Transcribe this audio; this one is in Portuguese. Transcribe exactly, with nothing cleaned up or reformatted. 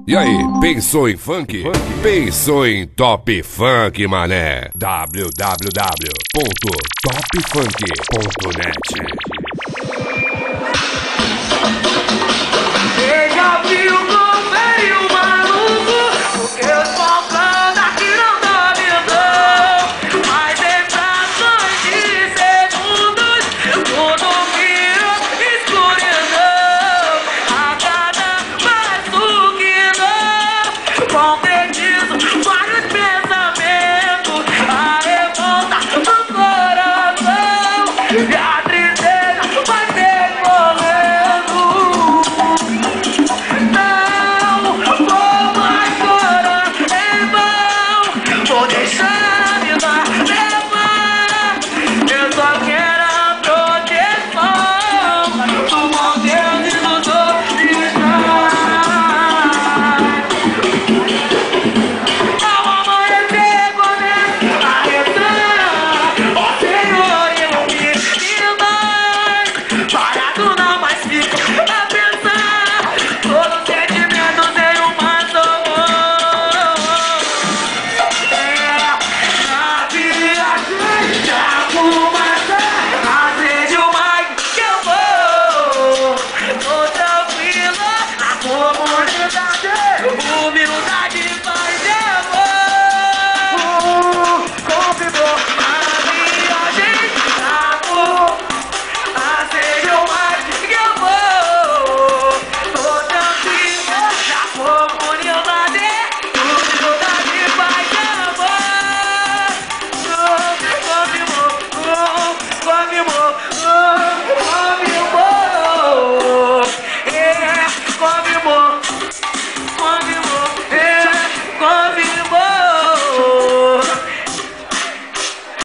E aí, pensou em funk? funk? Pensou em Top Funk, mané. w w w ponto top funk ponto net. Você já viu como veio o maluco? Porque eu sou um plano aqui não dá visão. Mas em frações de segundos tudo vira escuridão. A cada passo que dou concretizo vários pensamentos. A revolta no coração e a tristeza vai decorrendo. Não vou mais chorar em vão. Vou deixar a vida levar. Eu só quero a proteção do bom Deus e dos outros. Ao amanhecer começa a rezar. Ó Senhor, ilumine nós. Parado não mais fico a pensar. Todos os sentimentos em uma só voz. É, na viagem da fumaça, acende o mic que eu vou. Tô tranquila na comunidade, humildade.